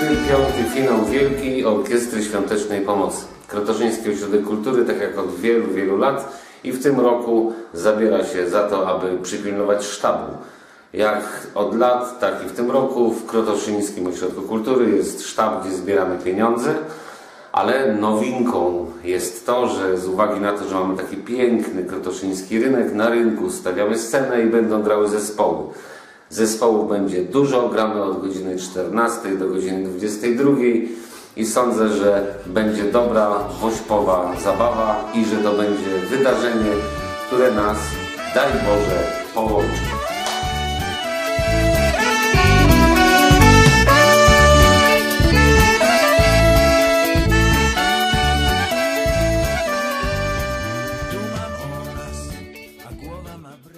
25. finał Wielkiej Orkiestry Świątecznej Pomocy. Krotoszyński Ośrodek Kultury, tak jak od wielu, wielu lat, i w tym roku zabiera się za to, aby przypilnować sztabu. Jak od lat, tak i w tym roku w Krotoszyńskim Ośrodku Kultury jest sztab, gdzie zbieramy pieniądze, ale nowinką jest to, że z uwagi na to, że mamy taki piękny krotoszyński rynek, na rynku stawiamy scenę i będą grały zespoły. Zespołów będzie dużo, gramy od godziny 14 do godziny 22 i sądzę, że będzie dobra, wośpowa zabawa i że to będzie wydarzenie, które nas, daj Boże, połączy. Tu mam obraz, a głowa ma